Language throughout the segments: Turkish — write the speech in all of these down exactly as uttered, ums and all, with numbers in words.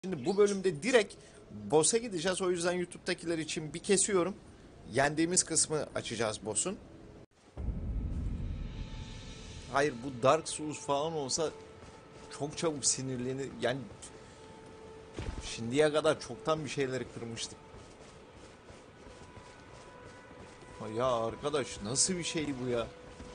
Şimdi bu bölümde direkt boss'a gideceğiz. O yüzden YouTube'dakiler için bir kesiyorum. Yendiğimiz kısmı açacağız boss'un. Hayır, bu Dark Souls falan olsa çok çabuk sinirlenir. Yani şimdiye kadar çoktan bir şeyleri kırmıştım. Ya arkadaş, nasıl bir şey bu ya?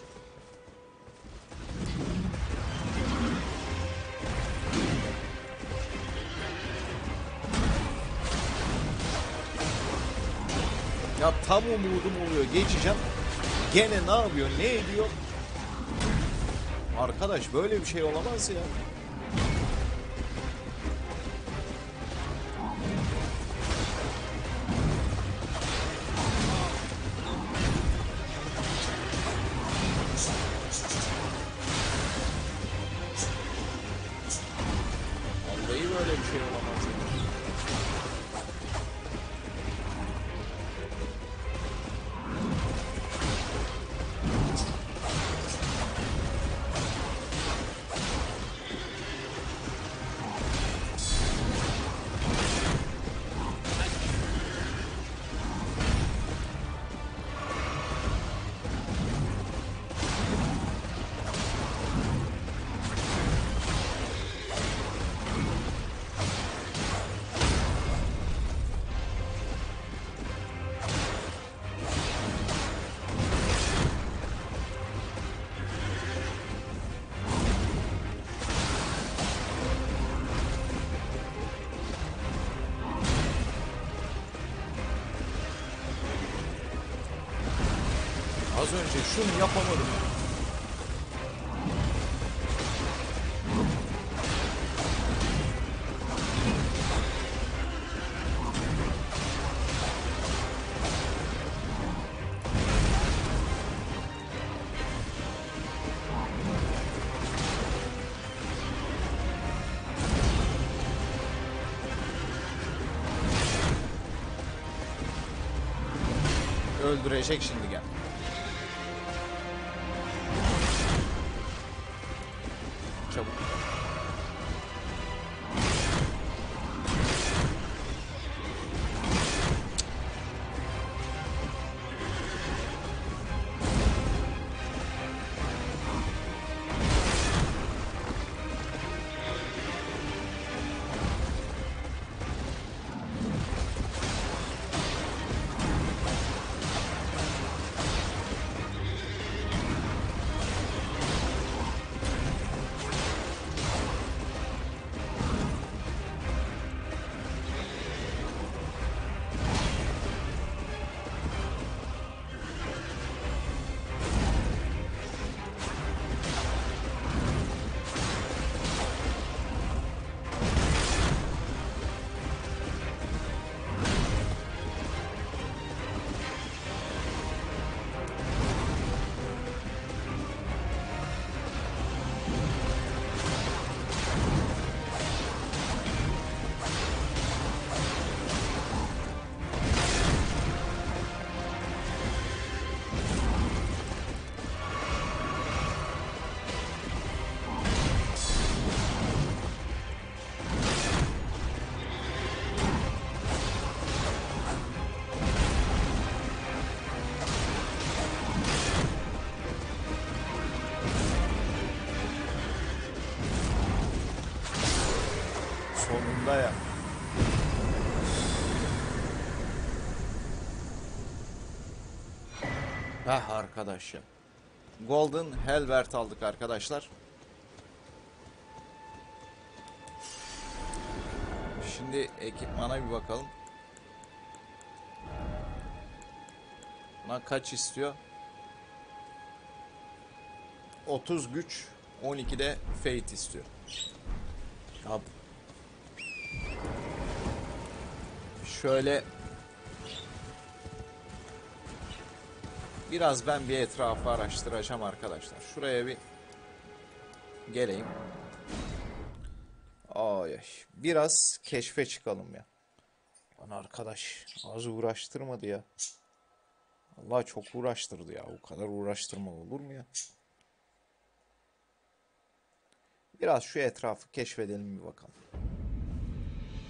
Ya tam umudum oluyor. Geçeceğim. Gene ne yapıyor? Ne ediyor? Arkadaş, böyle bir şey olamaz ya. Vallahi böyle bir şey olamaz ya. Az önce şunu yapamadım. Öldürecek şimdi, gel. Çabuk. Sonunda ya. Heh arkadaş ya. Golden Helvert aldık arkadaşlar. Şimdi ekipmana bir bakalım. Buna kaç istiyor? otuz güç, on iki de Fate istiyor. Ya şöyle biraz ben bir etrafı araştıracağım arkadaşlar. Şuraya bir geleyim. Ay, ay. Biraz keşfe çıkalım ya. Lan arkadaş, az uğraştırmadı ya. Allah çok uğraştırdı ya. O kadar uğraştırma olur mu ya? Biraz şu etrafı keşfedelim bir bakalım.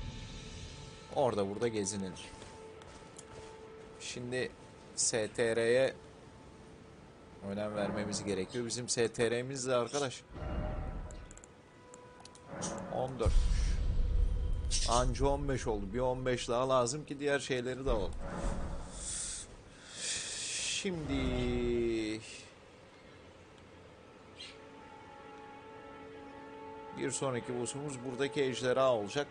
Orada burada gezinilir. Şimdi S T R'ye önem vermemiz gerekiyor. Bizim S T R'miz de arkadaş on dört. Anca on beş oldu. Bir on beş daha lazım ki diğer şeyleri de alalım. Şimdi bir sonraki boss'umuz buradaki ejderha olacak.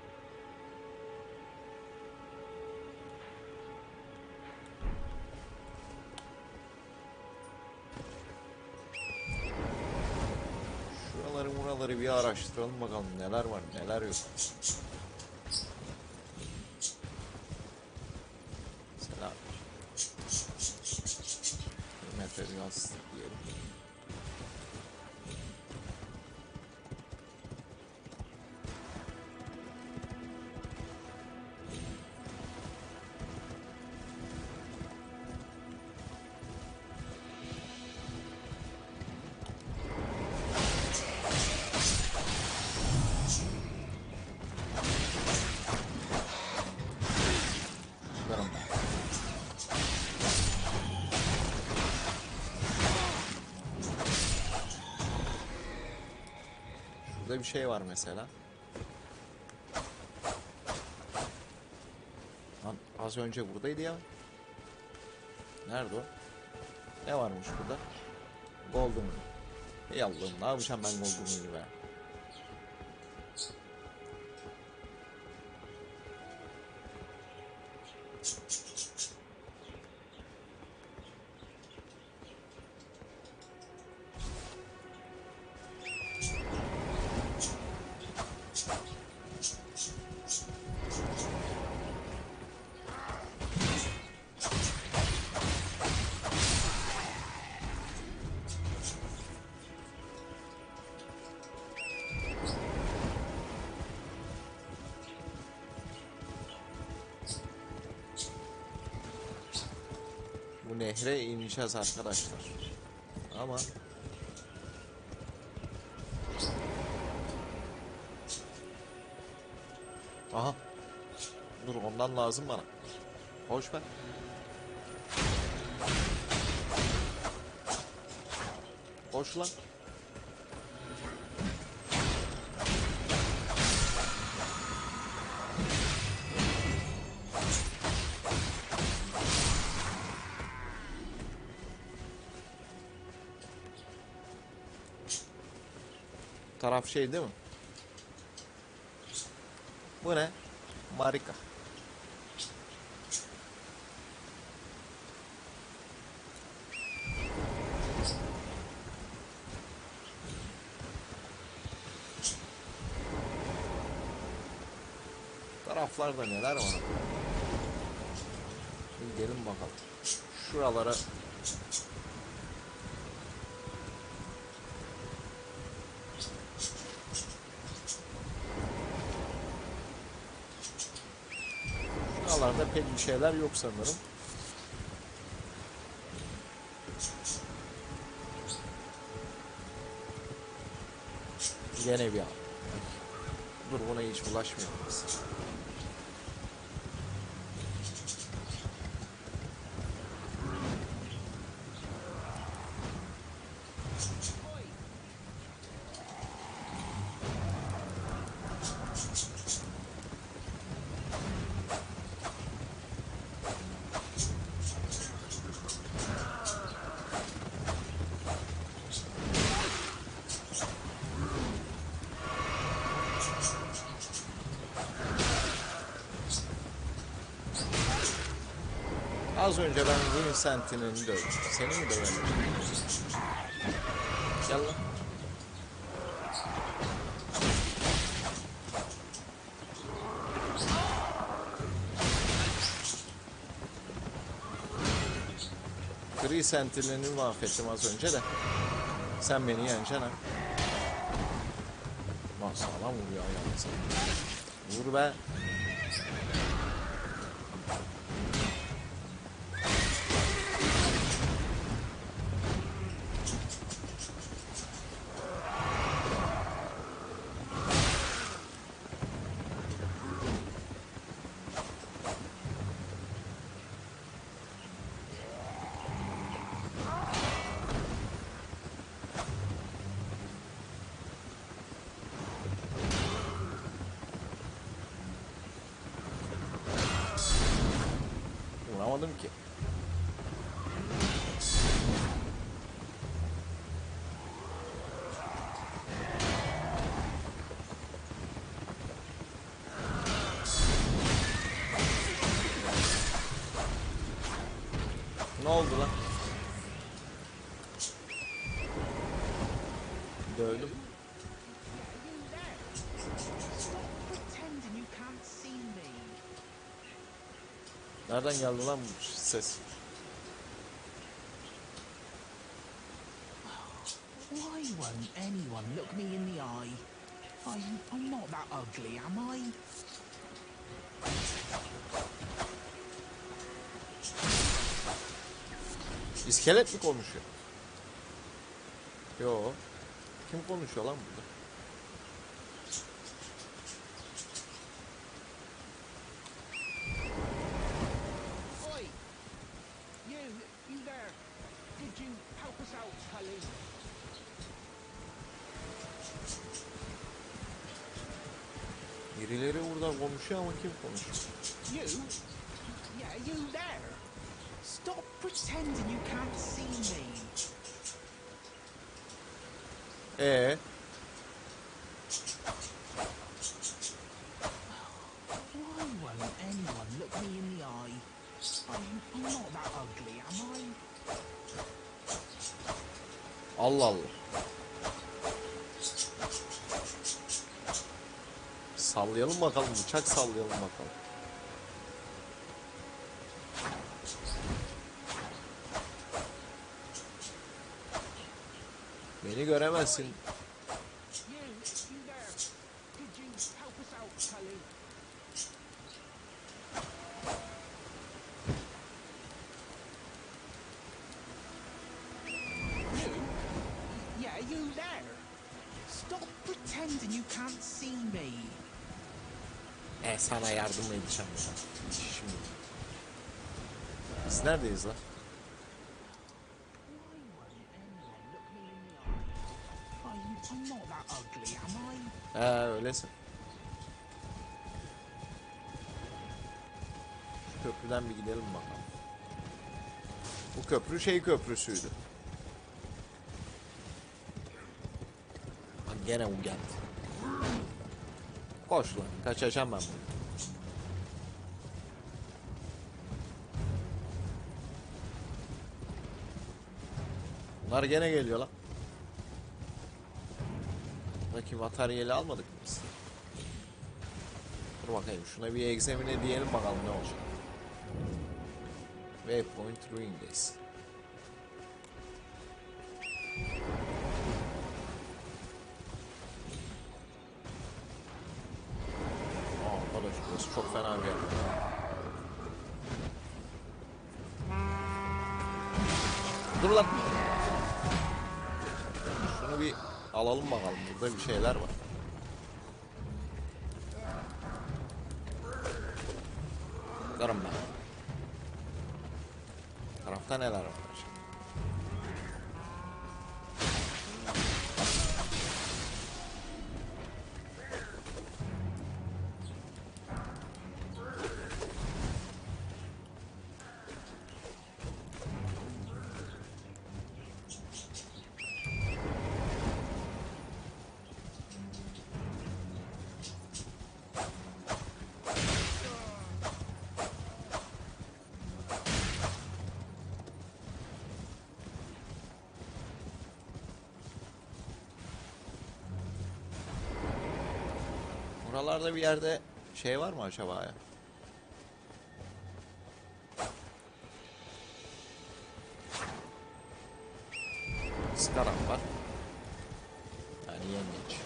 Şuraları muraları bir araştıralım bakalım neler var neler yok. Mesela materyal diyelim. Burada bir şey var mesela. Lan az önce buradaydı ya. Nerede o? Ne varmış burada? Golden. Ey Allah'ım ne yapacağım ben Golden'ı be. Bu nehre ineceğiz arkadaşlar. Ama aha. Dur ondan lazım bana. Hoş ver. Hoş lan. Taraf şey değil mi? Bu ne? Marika. Taraflarda neler var? Şimdi gelin bakalım. Şuralara Şuralarda pek bir şeyler yok sanırım. Gene bir al. Dur buna hiç bulaşmayalım biz. Az önce ben Vincent'ini dövdüm. Seni mi dövelim? Gel lan. Gri Sentinel'i mahvettim az önce de. Sen beni yeneceksin ha. Lan sağlam vuruyor ayağınıza. Vur be. Anlamadım ki. Ne oldu lan? Dövdüm. Nereden geldi lan bu ses? Why won't anyone look me in the eye? I'm, I'm not that ugly, am I? İskelet mi konuşuyor? Yo. Kim konuşuyor lan burada? Oi! You, you there? Did you help us out, Cully? Birileri burada konuşuyor ama kim konuşuyor? You? Yeah, you there? Stop pretending you can't see me. Ee, Why won't anyone look me in the eye? I'm, I'm not that ugly, am I? Allah Allah. Sallayalım bakalım, bıçak sallayalım bakalım. Beni göremezsin. You, you there? Did you help us out, Cully? You? Yeah, you there? Stop pretending you can't see me. E sana yardım edeceğim ya. Şimdi. Biz neredeyiz lan? Why won't anyone look me in the eye? I'm, I'm not that ugly, am I? He öylesin. Şu köprüden bir gidelim bakalım. Bu köprü şey köprüsüydü. Lan gene o geldi. Koş lan, kaçacağım ben bunu. Bunlar gene geliyor lan. Bakayım materyali almadık mı biz? Dur bakayım şuna bir egzamine diyelim bakalım ne olacak. Waypoint Ruin'deyiz. Aa arkadaş burası çok fena bir yer. Dur lan. Şunu bir alalım bakalım. Burada bir şeyler var. Bakarım ben. Tarafta neler var? Buralarda bir yerde şey var mı acaba ya? Skaran var. Yani yengeç.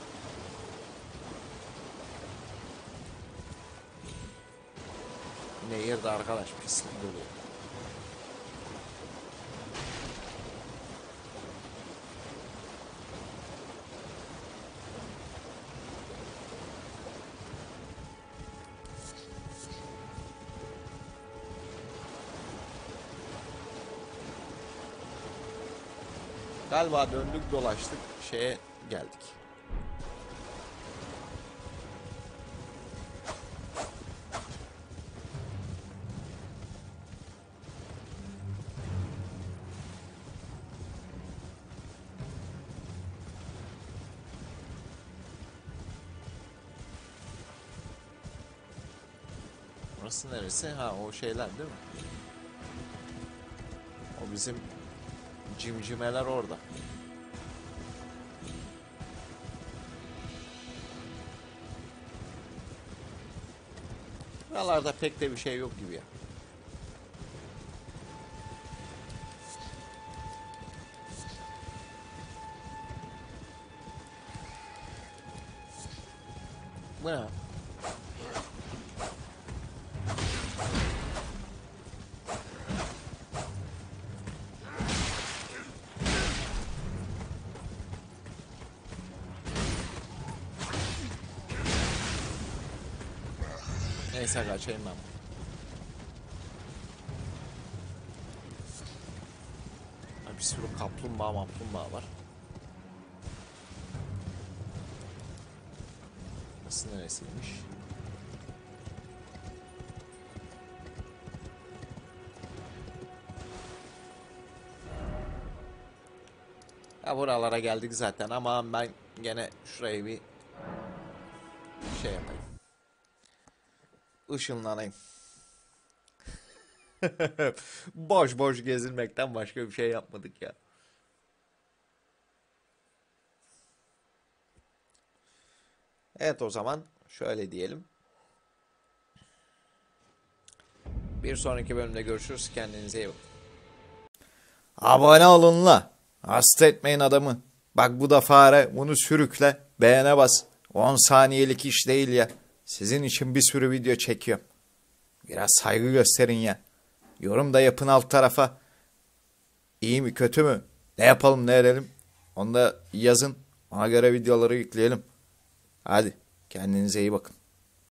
Nehirde arkadaş pislik dolu. Galiba döndük dolaştık şeye geldik. Burası neresi? Ha, o şeyler değil mi? O bizim cimcimeler orada. Buralarda pek de bir şey yok gibi ya. Bu ne? Neyse, kaçayım ben. Bir sürü kaplumbağa maplumbağa var. Burası neresiymiş? Ya buralara geldik zaten ama ben gene şurayı bir şey yapayım. Işınlanayım. Boş boş gezinmekten başka bir şey yapmadık ya. Evet, o zaman şöyle diyelim. Bir sonraki bölümde görüşürüz. Kendinize iyi bakın. Abone olun la. Hasta etmeyin adamı. Bak, bu da fare. Bunu sürükle. Beğene bas. on saniyelik iş değil ya. Sizin için bir sürü video çekiyorum. Biraz saygı gösterin ya. Yorum da yapın alt tarafa. İyi mi kötü mü? Ne yapalım ne edelim? Onu da yazın. Ona göre videoları yükleyelim. Hadi kendinize iyi bakın.